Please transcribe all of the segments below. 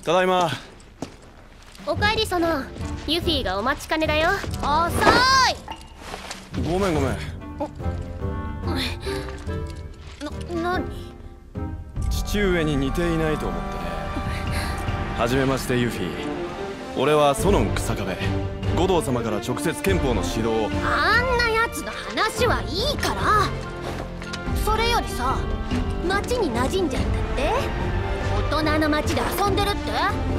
ただいま。 おかえりその。ユフィがお待ちかねだよ。遅い。 ごめんごめん。 何？ 父上に似ていないと思ってね。はじめましてユフィ。俺はソノン草壁。五道様から直接憲法の指導を。 あんなやつの話はいいから。それよりさ、町に馴染んじゃったって？大人の町で遊んでるって？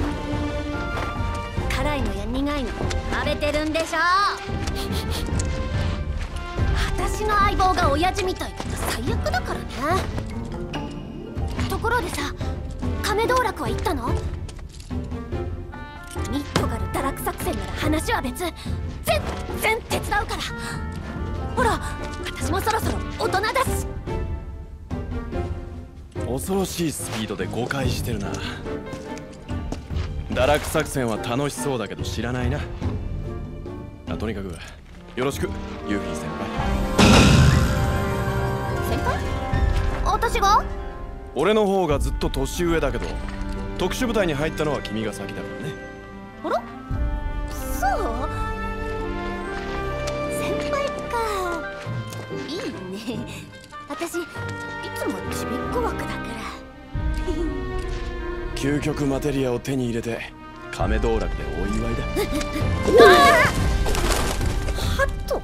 辛いのや苦いの食べてるんでしょ。私の相棒が親父みたいだったら最悪だからね。ところでさ、亀道楽は行ったの？ミッドガル堕落作戦なら話は別。全然手伝うから。ほら、私もそろそろ大人だし。 恐ろしいスピードで誤解してるな。堕落作戦は楽しそうだけど知らないな。とにかくよろしくユーフィー先輩。 先輩？私が？ 俺の方がずっと年上だけど、特殊部隊に入ったのは君が先だからね。 あら？そう？先輩か。いいね。私いつもちびっこ枠だから。 究極マテリアを手に入れて亀道楽でお祝いだ。 ハット。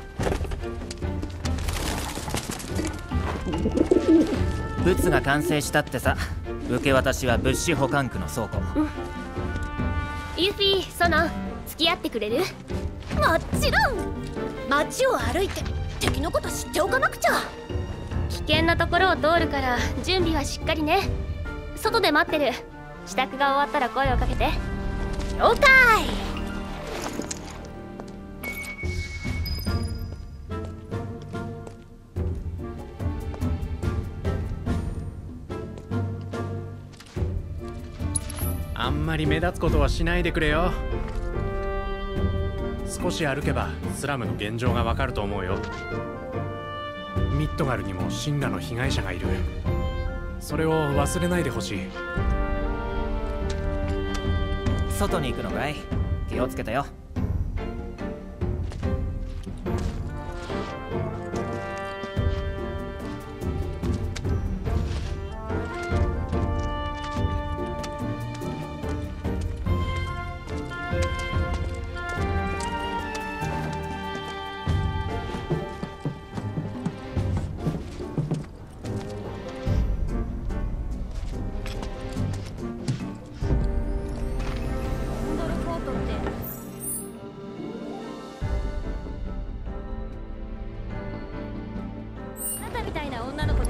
ブツが完成したってさ。受け渡しは物資保管区の倉庫。 ユフィ、ソノン、付き合ってくれる？もちろん。街を歩いて敵のこと知っておかなくちゃ。危険なところを通るから準備はしっかりね。外で待ってる。支度が終わったら声をかけて。了解。 あんまり目立つことはしないでくれよ。少し歩けばスラムの現状がわかると思うよ。ミッドガルにもシンラの被害者がいる。それを忘れないでほしい。 外に行くのかい？気をつけてよ。 みたいな女の子で。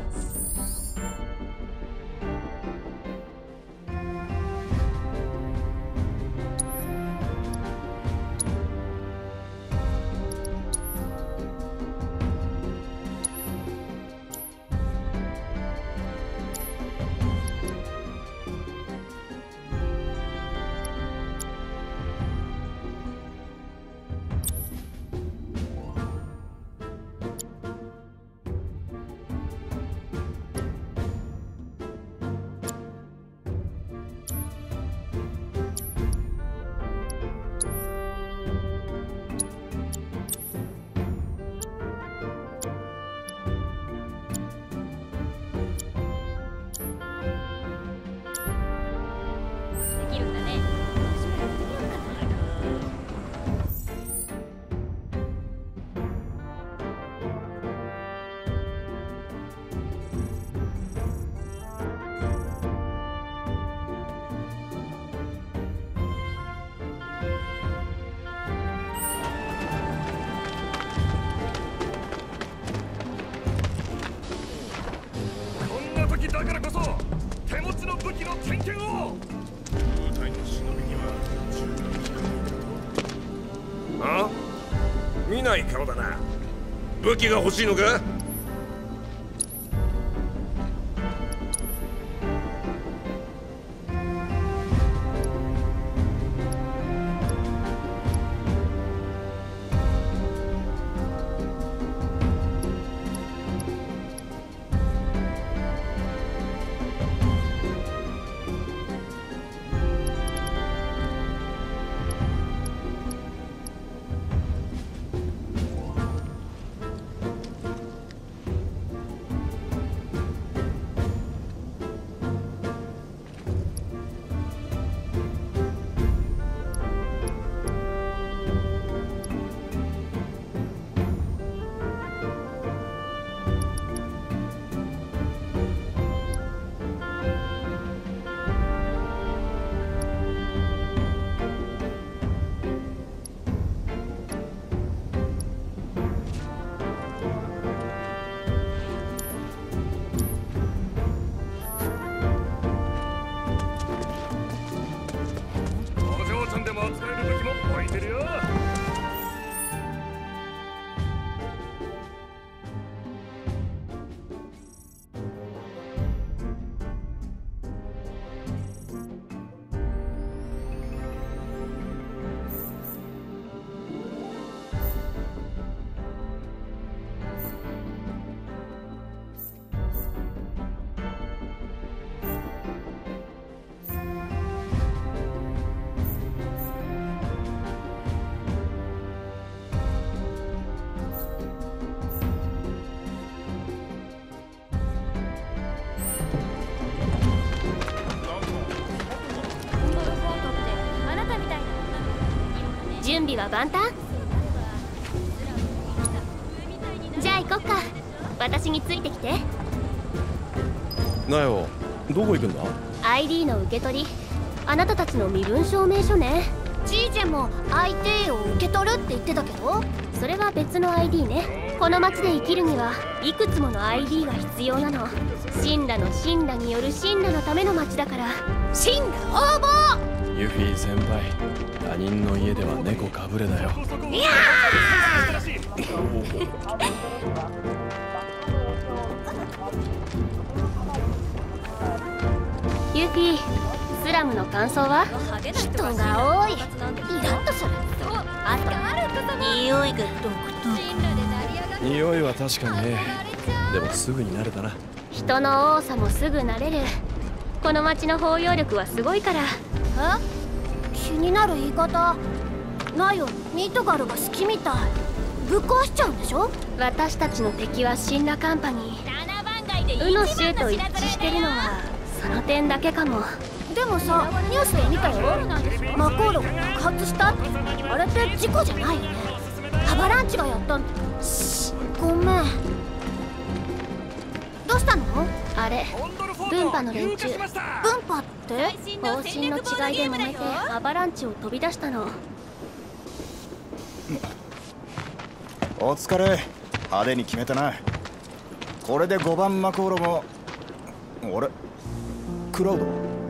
だからこそ手持ちの武器の点検を。部隊の忍びには銃が効かないだろう。あ？見ない顔だな。武器が欲しいのか？ 準備は万端？じゃあ行こっか。私についてきて。 なよ、どこ行くんだ？ ID の受け取り。あなたたちの身分証明書ね。ジージェも ID を受け取るって言ってたけど、それは別の ID ね。この町で生きるにはいくつもの ID が必要なの。神羅の神羅による神羅のための町だから。神羅応募。 ユフィ先輩、他人の家では猫かぶれだよ。 いやユフィ、スラムの感想は？人が多い。イラッとする。あと匂いが独特。 匂いは確かにね。でもすぐに慣れたな。 人の多さもすぐ慣れる。この町の包容力はすごいから。気になる言い方。ナヨ、ミートガルが好きみたい。ぶっ壊しちゃうんでしょ？私たちの敵は神羅カンパニー。ウの州と一致してるのはその点だけかも。でもさ、ニュースで見たよ。マコーロが爆発したって。あれって事故じゃないよね。アバランチがやったん。ごめん。どうしたの？あれ、分派の連中。分派って方針の違いで揉めてアバランチを飛び出したの。 お疲れ。派手に決めたな。これで5番マコーロも。あれ、クラウド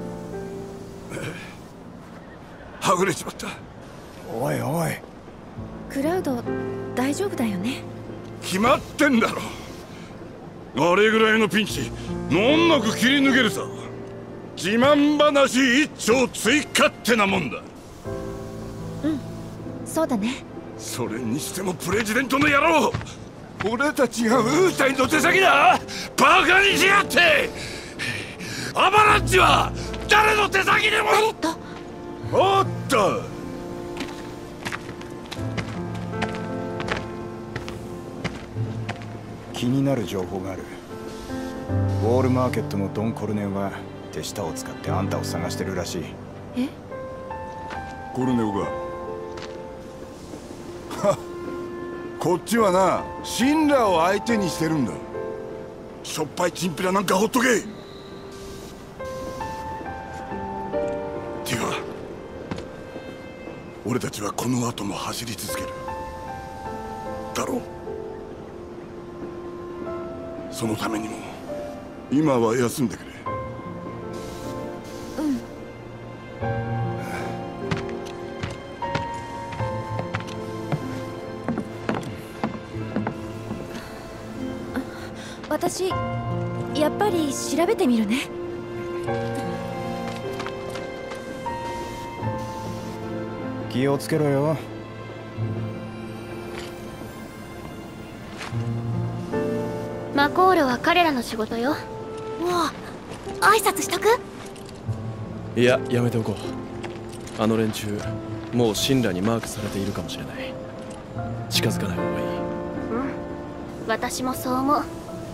はぐれちまった。 おいおい、 クラウド大丈夫だよね？ 決まってんだろ。あれぐらいのピンチ難なく切り抜けるさ。自慢話一丁追加ってなもんだ。 うん、そうだね。 それにしてもプレジデントの野郎、俺たちがウータイの手先だ。バカにしやがって。アバランチは誰の手先でも。おっと、 気になる情報がある。ウォールマーケットのドン・コルネンは手下を使ってあんたを探してるらしい。 え？ コルネオが。はっ、こっちはな、神羅を相手にしてるんだ。しょっぱいチンピラなんかほっとけ。てか、俺たちはこの後も走り続けるだろう。そのためにも今は休んでくれ。 うん。私やっぱり調べてみるね。 気をつけろよ。 マコールは彼らの仕事よ。もう挨拶しとく？ いや、やめておこう。あの連中もう神羅にマークされているかもしれない。近づかない方がいい。 うん、私もそう思う。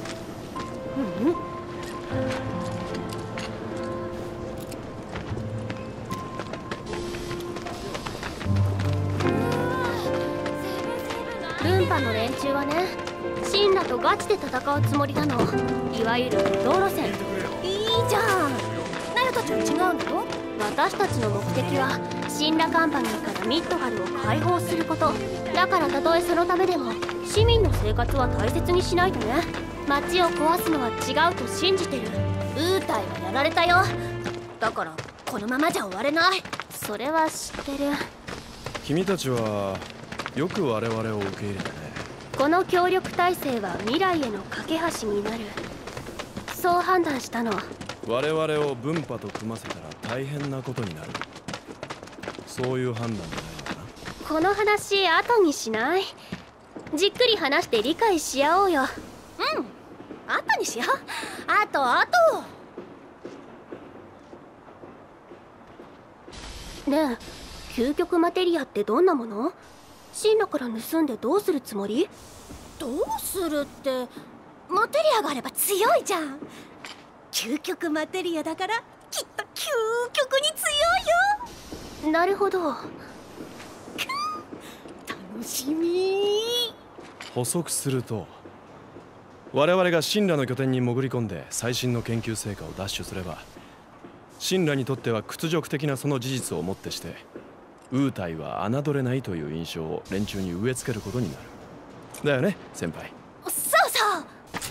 ルンパの連中はね、神羅とガチで戦うつもりなの。いわゆる道路戦。いいじゃん。ナヨたちは違うの？私たちの目的は神羅カンパニーからミッドガルを解放すること。だからたとえそのためでも市民の生活は大切にしないとね。街を壊すのは違うと信じてる。ウータイはやられたよ。だからこのままじゃ終われない。それは知ってる。 君たちはよく我々を受け入れたね。 この協力体制は未来への架け橋になる。そう判断したの。 我々を分派と組ませたら大変なことになる。そういう判断じゃないのかな。 この話後にしない？じっくり話して理解し合おうよ。うん、後にしよう。あと。ねえ、究極マテリアってどんなもの？神羅から盗んでどうするつもり？どうするって、マテリアがあれば強いじゃん。究極マテリアだからきっと究極に強いよ。なるほど。 補足すると、我々が神羅の拠点に潜り込んで最新の研究成果を奪取すれば、神羅にとっては屈辱的なその事実をもってしてウータイは侮れないという印象を連中に植え付けることになる。だよね先輩。 そうそう。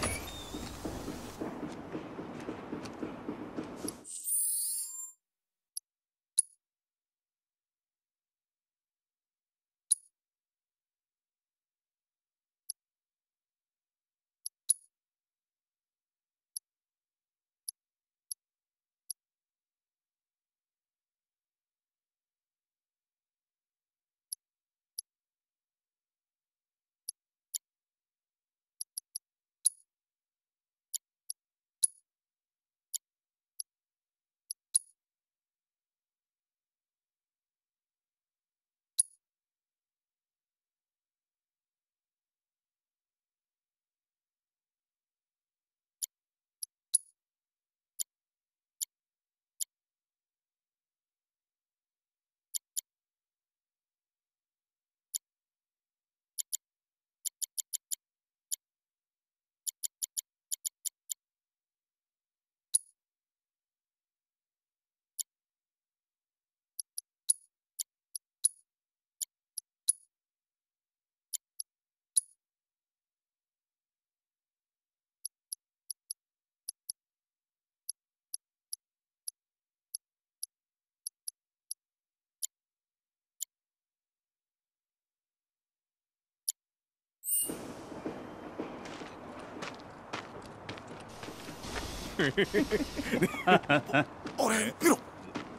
あれ見ろ。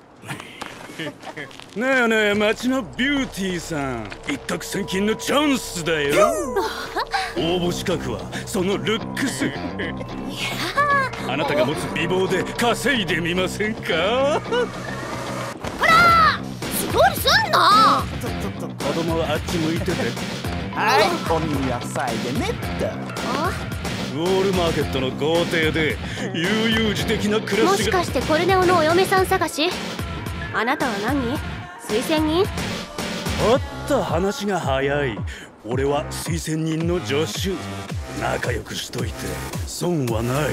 なあなあ、町のビューティーさん、一攫千金のチャンスだよ。応募資格はそのルックス。あなたが持つ美貌で稼いでみませんか。 ほらストールすんな。 子供はあっち向いてて。 はい、お耳は塞いでねっと。 ウォールマーケットの豪邸で悠々自適な暮らしが。 もしかしてコルネオのお嫁さん探し？あなたは何？推薦人？ おっと話が早い。俺は推薦人の助手。仲良くしといて損はない。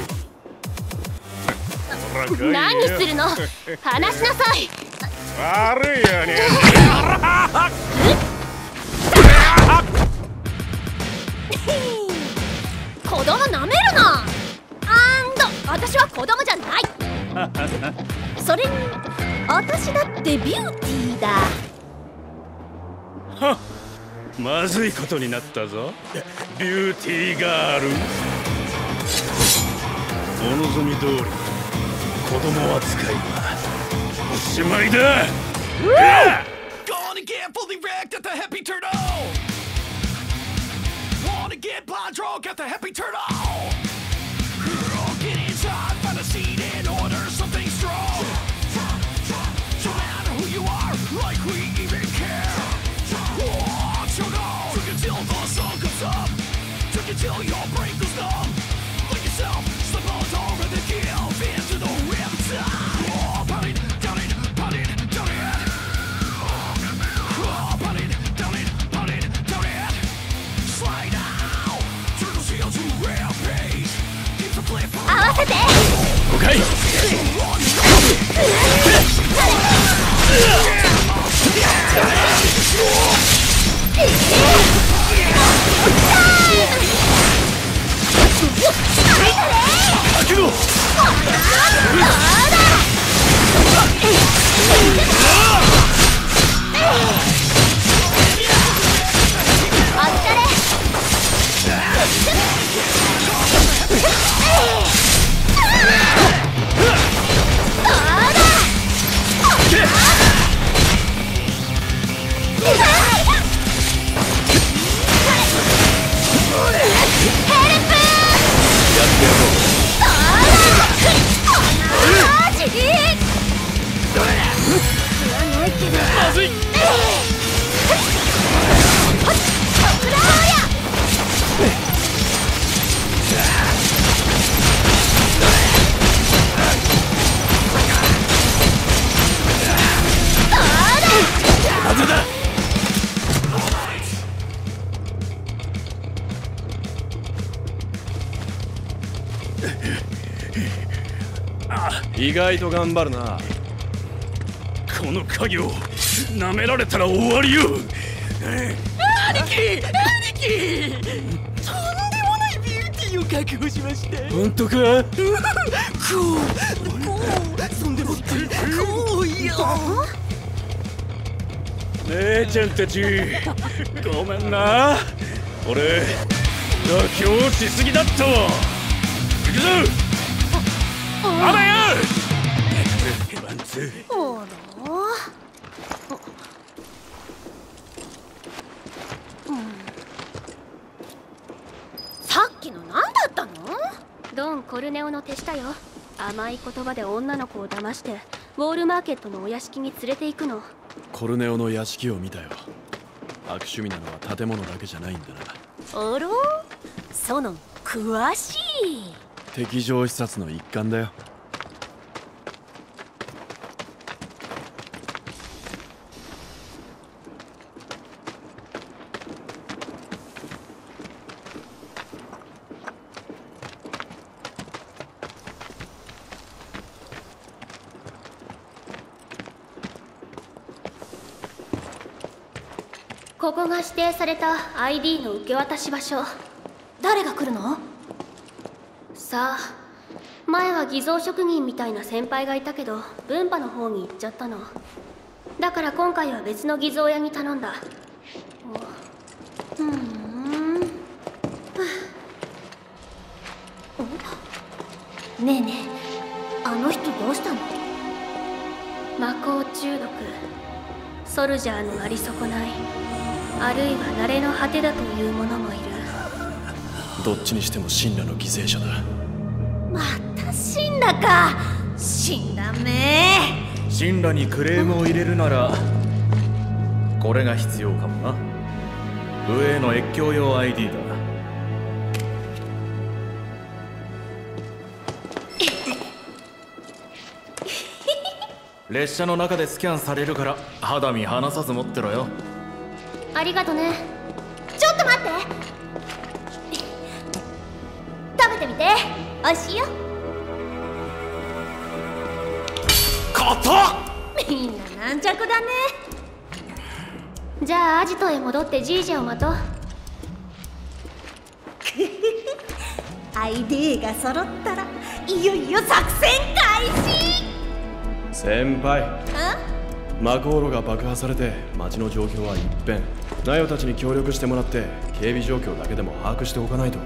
何するの？話しなさい。 悪いよね。 子供なめるな。私は子供じゃない。それに私だってビューティーだ。 はっ、まずいことになったぞビューティーガール。お望み通り子供扱いはおしまいだ。 Gonna get fully wrecked at the Happy Turtle. Wanna get blind drunk at the Happy Turtle. Girl, get inside, find a seat and order something strong. No matter who you are, like we even care. Watch your go. Drink until the sun comes up. Drink until your brain goes numb. Let yourself slip on over the give into the riptide. Oh, pound it, down it, pound it, down it. Oh, pound it, down it, pound it, down it. Slide out. Turtle shield to rampage. Keep the flip. 合わせて。 了解。 意外と頑張るな。 この家業なめられたら終わりよ。 兄貴とんでもないビューティーを確保しました。 本当か？ そんでもってこうよ。 姉ちゃんたちごめんな、俺妥協しすぎだったわ。行くぞ。あらよ。ワンツー。 おらさっきの何だったの？ドン・コルネオの手下よ。甘い言葉で女の子を騙してウォールマーケットのお屋敷に連れて行くの。 コルネオの屋敷を見たよ。悪趣味なのは建物だけじゃないんだな。 あら、その詳しい。 敵情視察の一環だよ。 ここが指定された ID の受け渡し場所。誰が来るの？さあ、前は偽造職人みたいな先輩がいたけど分派の方に行っちゃったの。だから今回は別の偽造屋に頼んだ。ねえねえ、あの人どうしたの？魔法中毒、ソルジャーのあり損ない、あるいは慣れの果てだという者もいる。 どっちにしても神羅の犠牲者だ。 また神羅か。死んだめ。 神羅にクレームを入れるならこれが必要かもな。上への越境用 ID だ。列車の中でスキャンされるから肌身離さず持ってろよ。 ありがとね。ちょっと待って、食べてみて。おいしいよ。みんな軟弱だね。じゃあアジトへ戻ってジージャを待とう。ID が揃ったらいよいよ作戦開始。 先輩、マコーロが爆破されて街の状況は一変。ナヨたちに協力してもらって警備状況だけでも把握しておかないと。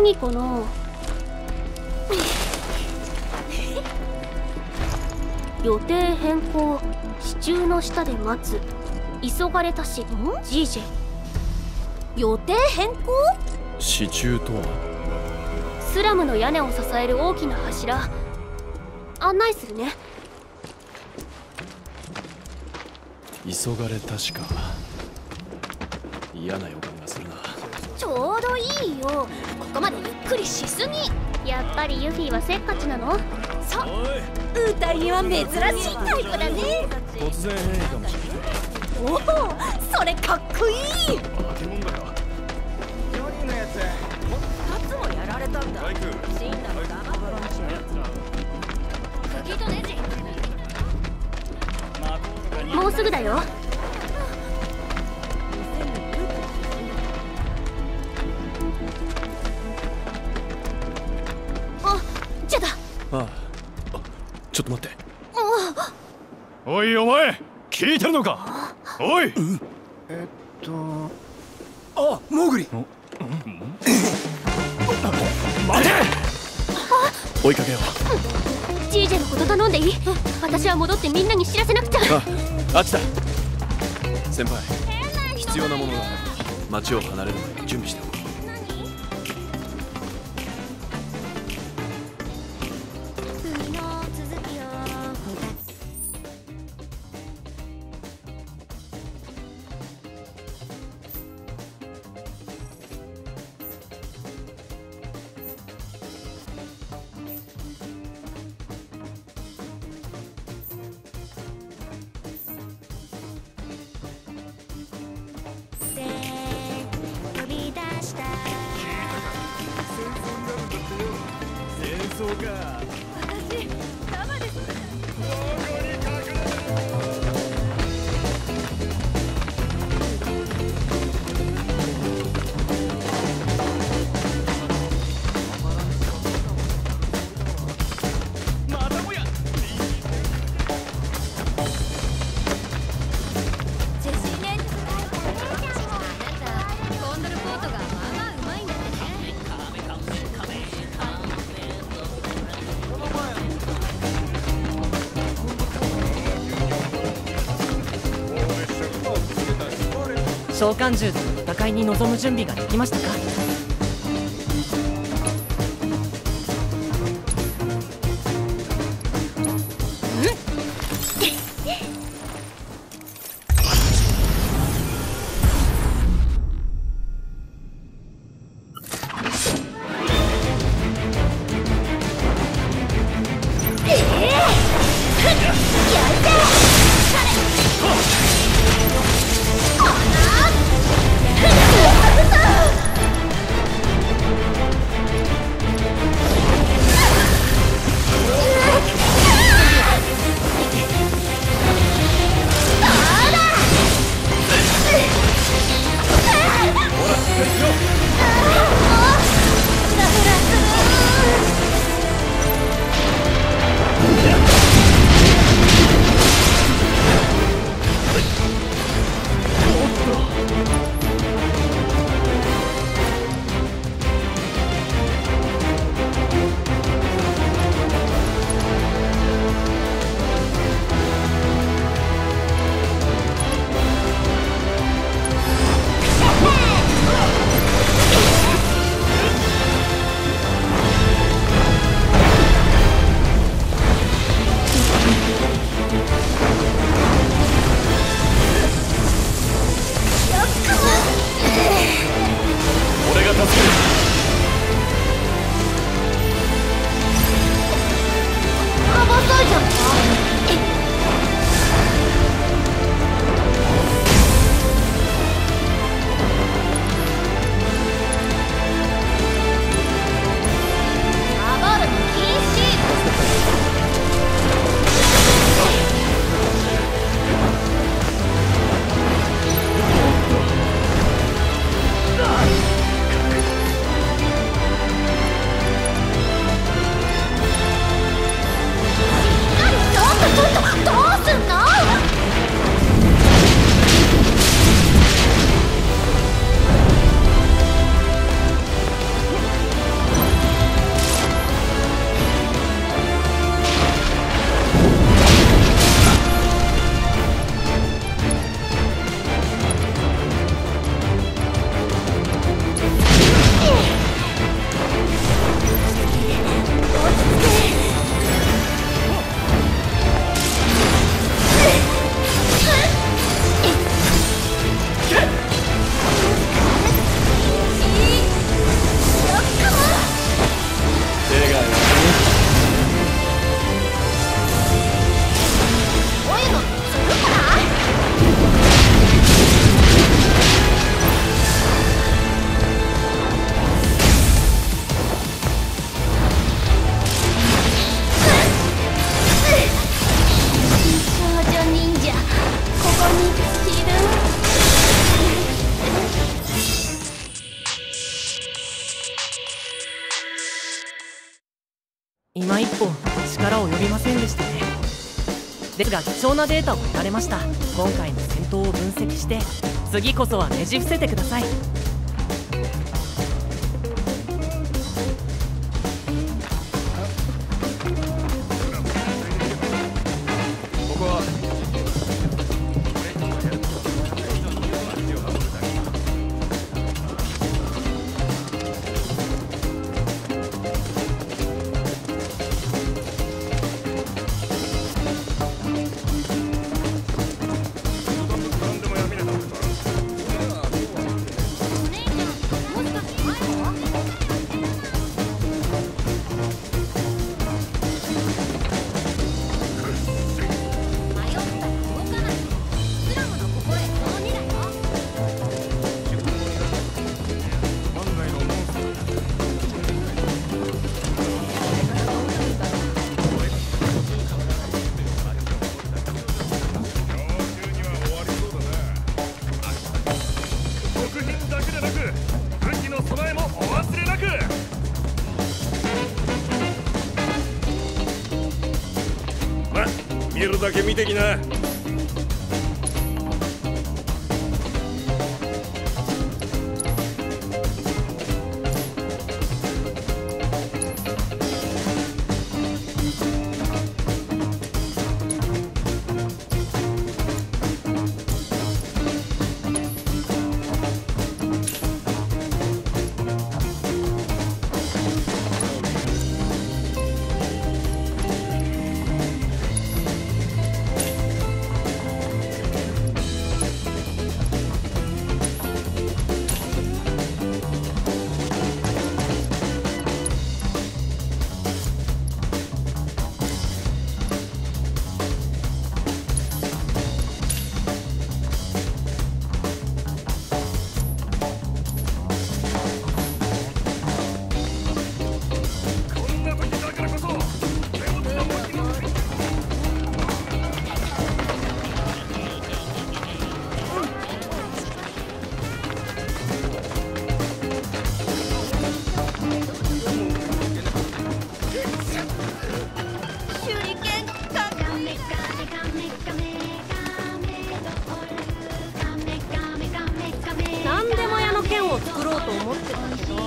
味かな。予定変更、支柱の下で待つ、急がれたし、GJ。予定変更？ 支柱とはスラムの屋根を支える大きな柱。案内するね。 急がれたしか。嫌な予感がするな。 ちょうどいいよ。ここまでゆっくりしすぎ。やっぱりユフィはせっかちなの？そう、宴は珍しいタイプだね。 突然変異かもしれない。 おお、それかっこいい。 化け物だよ。 4人のやつ 2つもやられたんだ。死んだのだ。釘とネジ。 もうすぐだよ。あ、じゃだ。 ああ、ちょっと待って。 おいお前、聞いてるのか。おい。 あ、モーグリ。 待て。 追いかけよう。 GJ のこと頼んでいい？私は戻ってみんなに知らせなくちゃ。 あっちだ。先輩、必要なものがある。町を離れる前に準備しておく。 召喚獣との戦いに臨む準備ができましたか？ 今一歩力及びませんでしたね。ですが貴重なデータを得られました。今回の戦闘を分析して次こそはねじ伏せてください。 見るだけ見てきな。 作ろうと思ってたけど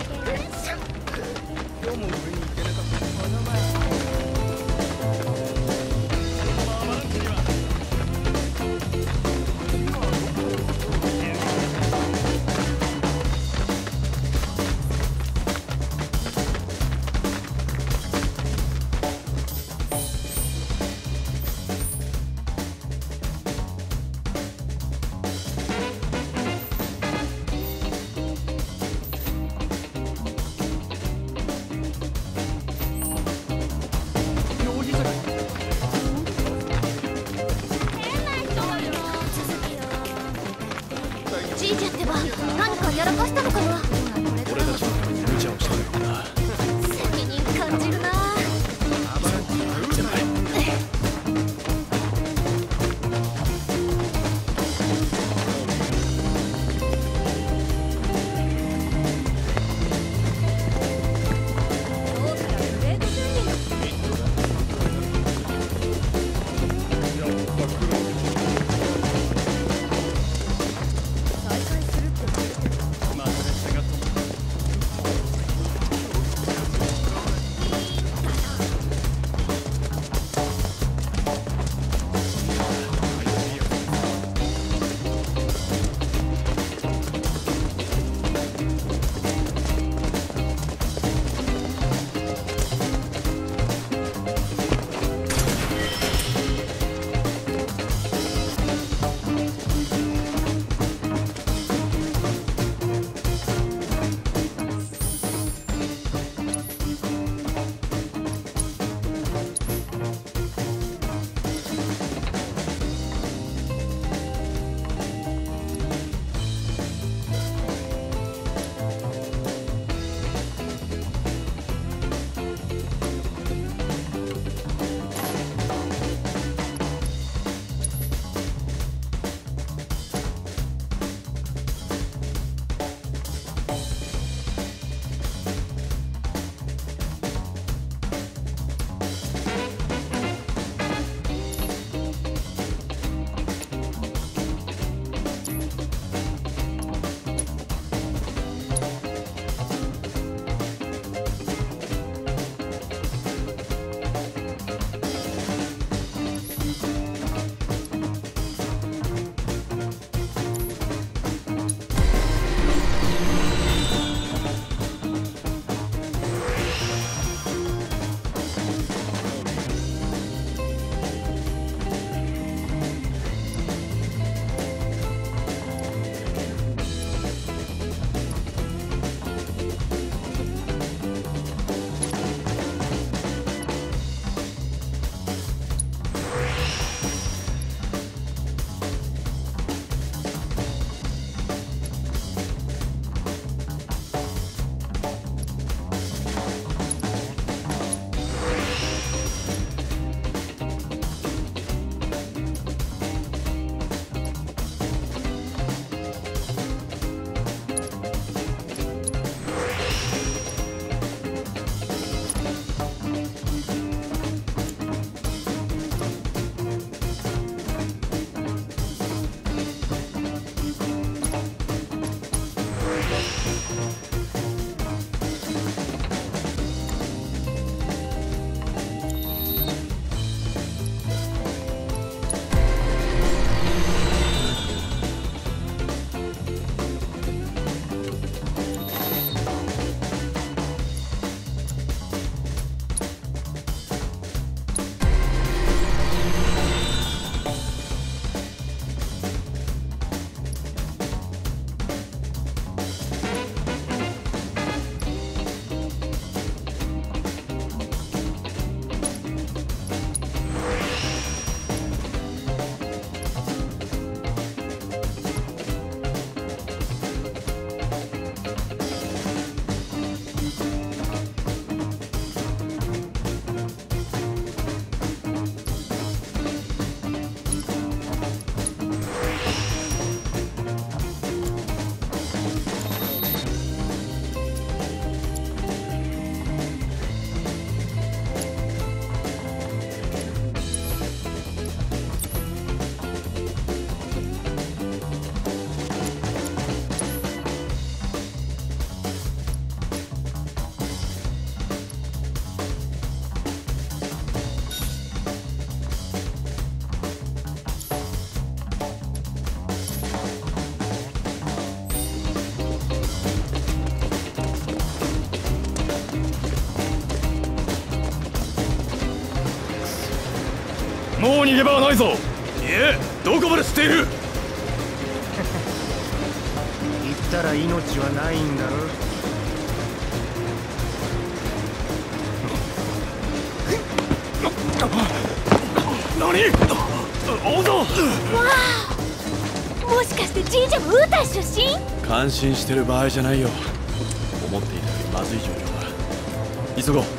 じいちゃんってば何かやらかしたのかな。 俺たちのために無茶をしたのかな。 責任感じるな。 まあそれもう逃げ場はないぞ。 いえ、どこまで捨ている。 言ったら命はないんだろ。 何？大蔵！ わあ、もしかして神社もウータイ出身？ 感心してる場合じゃないよ。思っていたよりまずい状況だ。急ごう。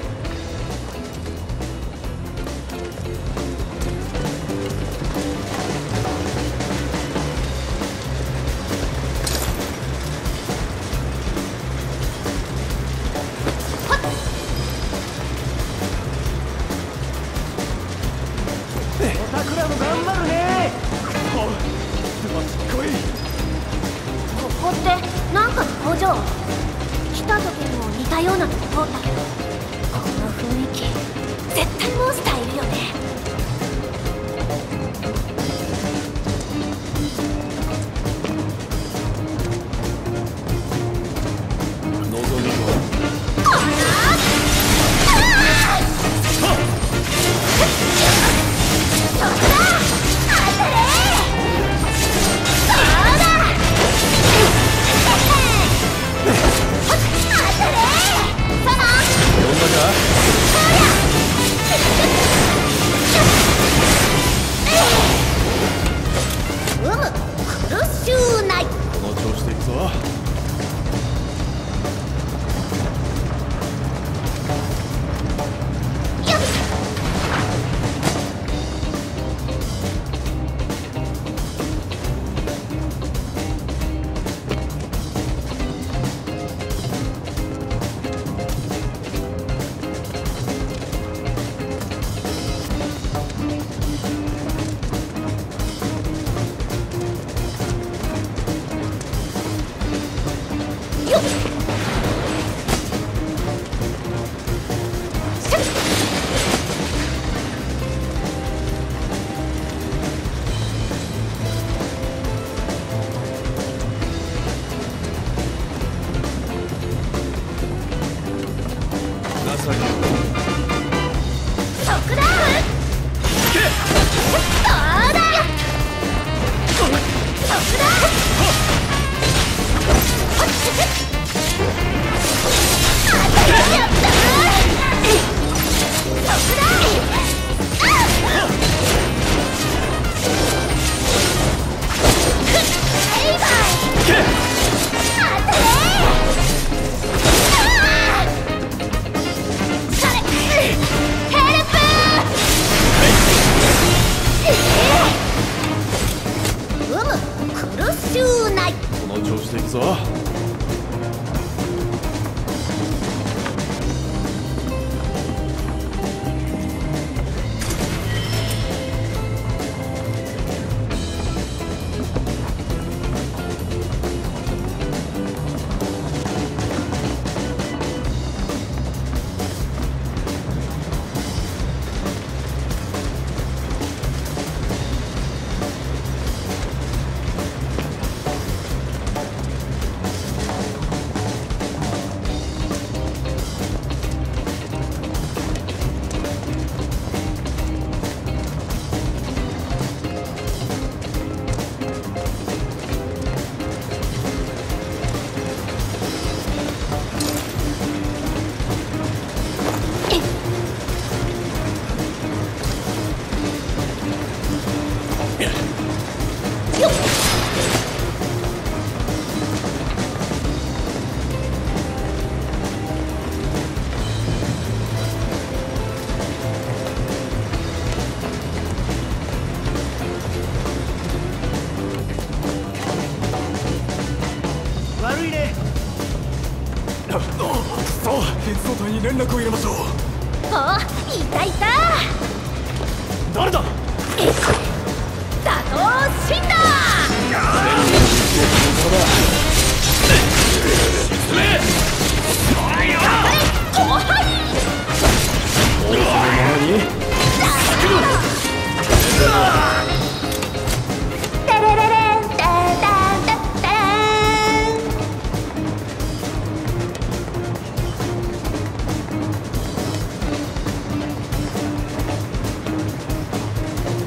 桜も頑張るね。 ここってなんかの工場。来た時も似たようなとこ通ったけど、この雰囲気絶対モンスターいるよね。 望みはこの調子でいくぞ。この調子でいくぞ。 鉄道隊に連絡を入れましょう。 あ、いたいた。 誰だ。 打倒シンダー。 進め。 おはい。 もうすぐものに。 テレレレンテンテンテンテン。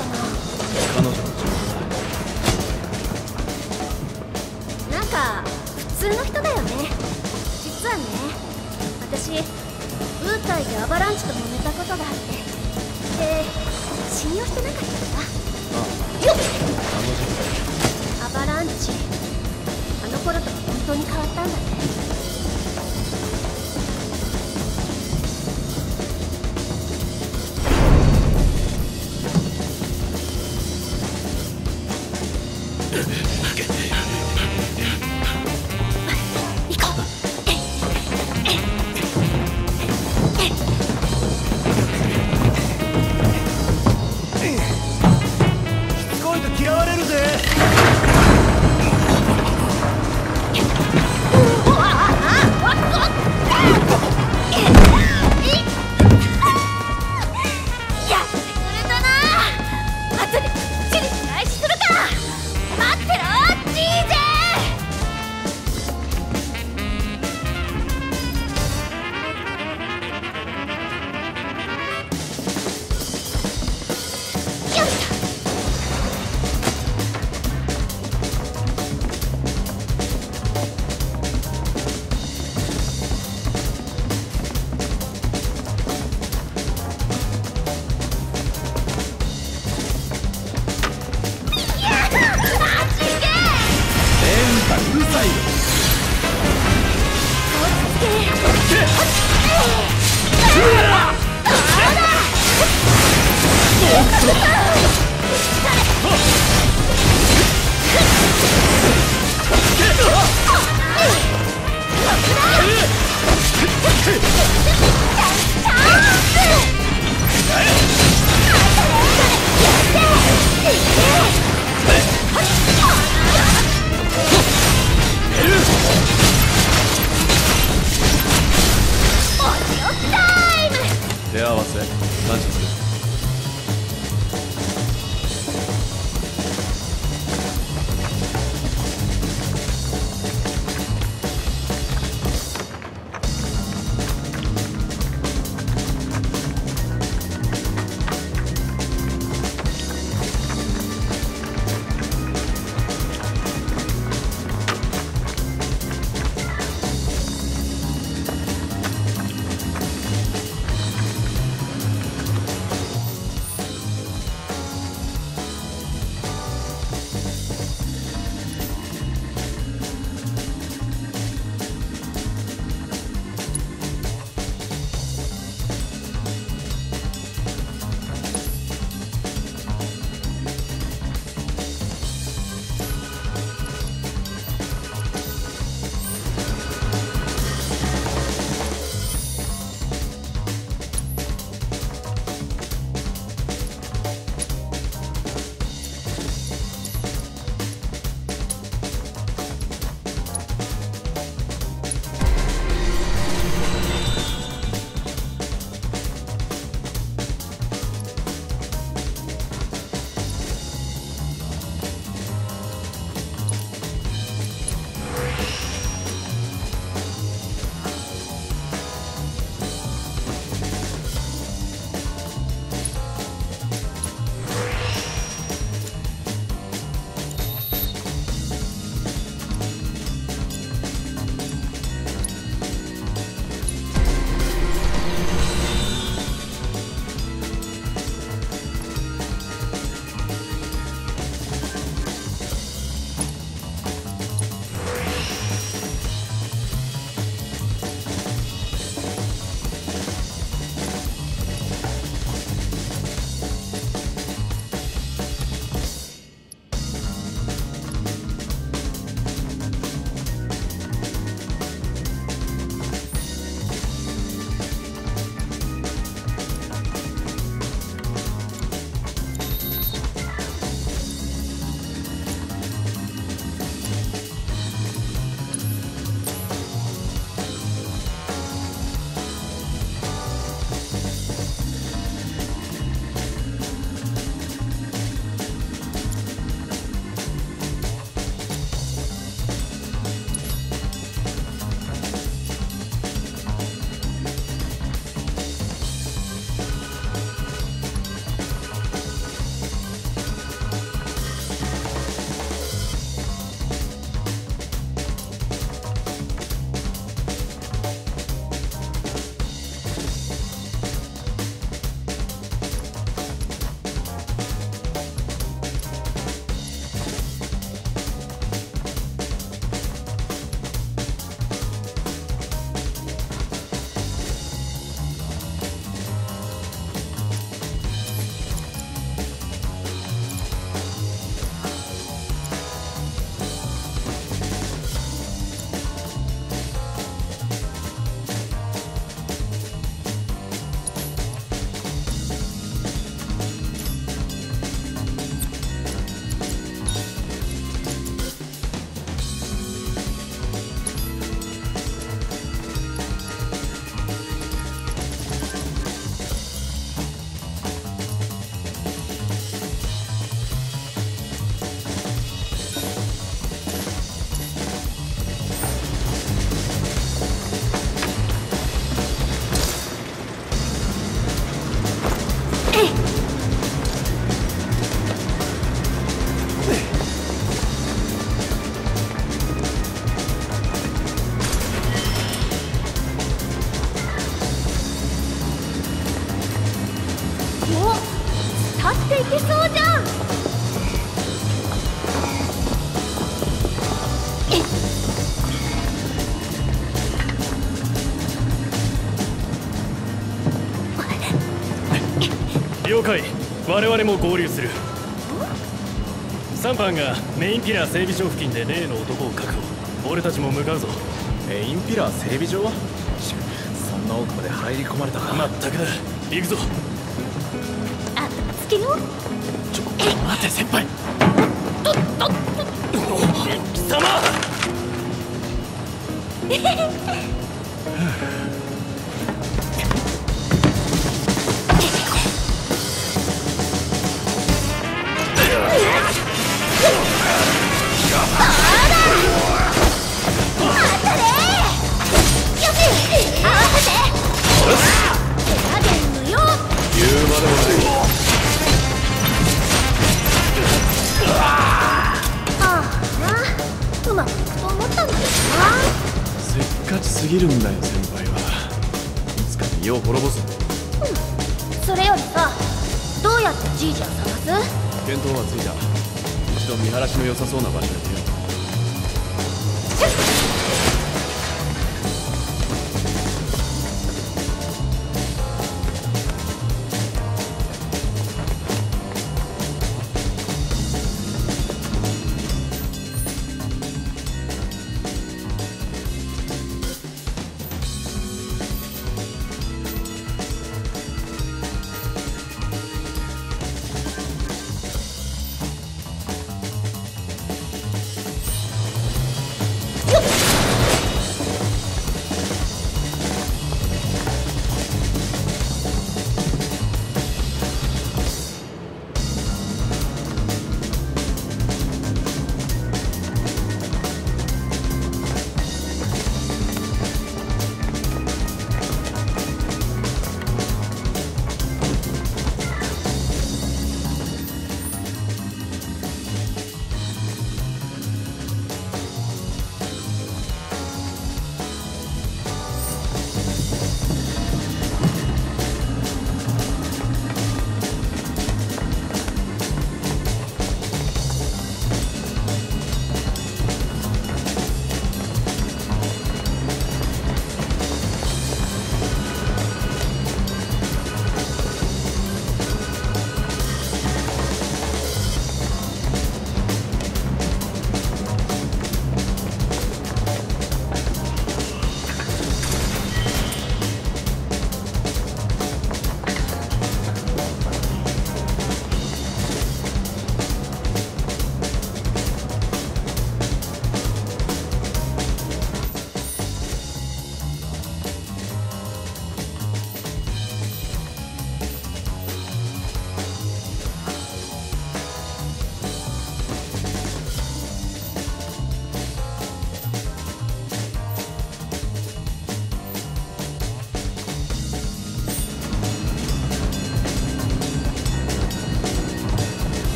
かな。 彼女の情報なんか普通の人だよね。実はね、私ウータイでアバランチと揉めたことがあって、で信用してなかったんだ。よっ、アバランチあの頃とは本当に変わったんだね。 嫌われるぜ。 了解。我々も合流する。3班がメインピラー整備場付近で例の男を確保。俺たちも向かうぞ。 メインピラー整備場はそんな奥まで入り込まれたか。 まったくだ。行くぞ。 あ、つけよう。 ちょっと待て先輩。貴様うまくいくと思ったんだけどな。 せっかちすぎるんだよ先輩は。いつか身を滅ぼす。 それよりさ、どうやってじいじを探す？ 見当はついた。一度見晴らしの良さそうな場所へ出よう。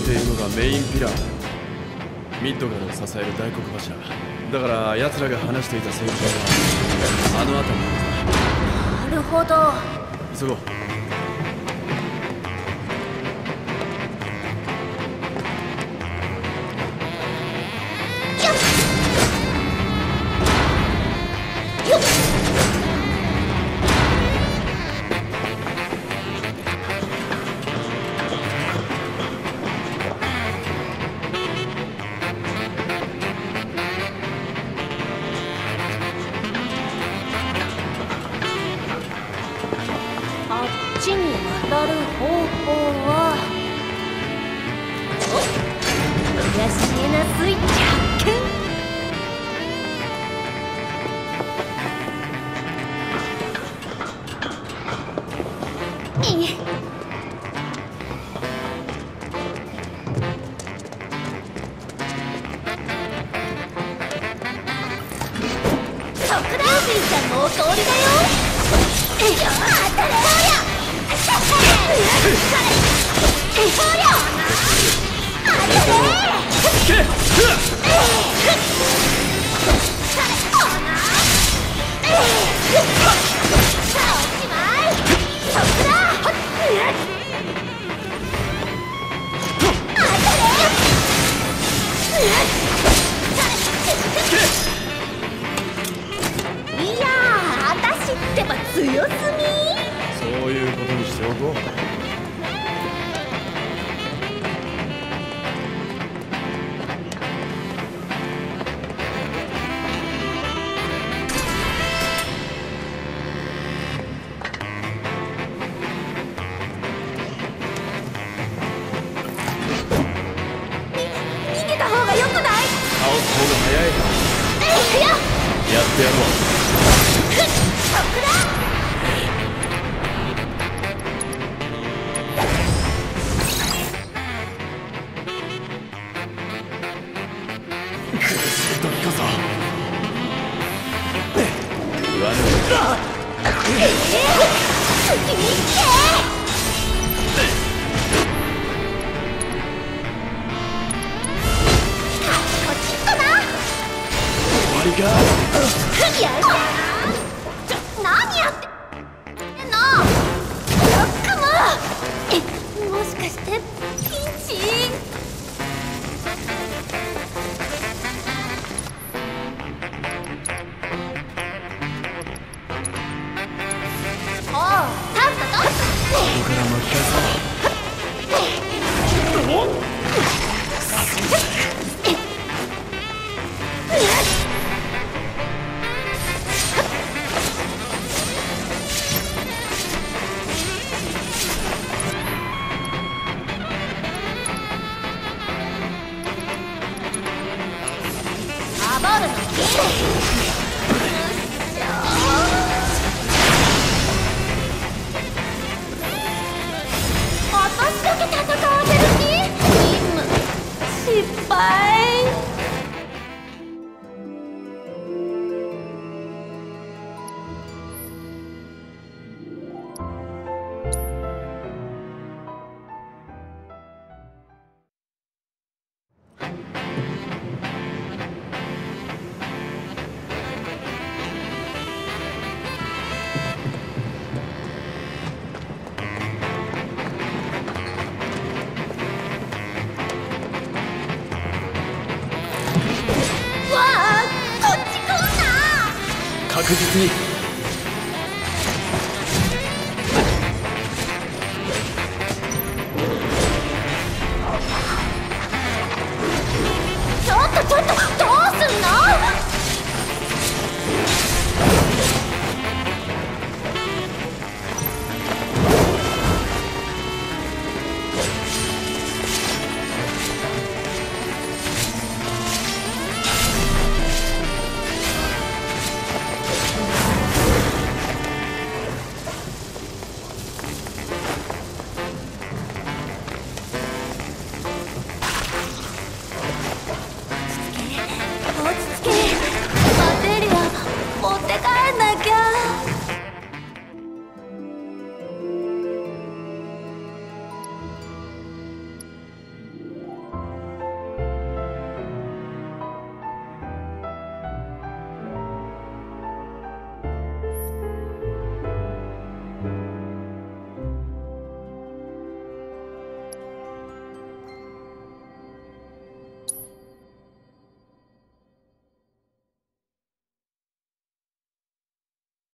っているのがメインピラーだ。ミッドガルを支える大黒柱だから、奴らが話していたセーフはあの辺りなんだ。 なるほど。 急ごう。 あっちに渡る方法は、おっ、怪しげなスイッチ発見。そこだ、ルフィちゃんのお通りだよ。当たれ、いやー、あたしってば強すぎ。 そういうことにしておこう。 逃げた方がよくない？ 倒す方が早い。 行くよ。 やってやろう。 そこだ。 苦しい時こそ上抜きに行ってこっちかな。 終わりか。 やだー。何やってんの。よっかも。もしかしてピンチ？おう、さっさと。 ここから巻き返そう。 サボるのき。私だけ戦わせる気？任務失敗。 確実に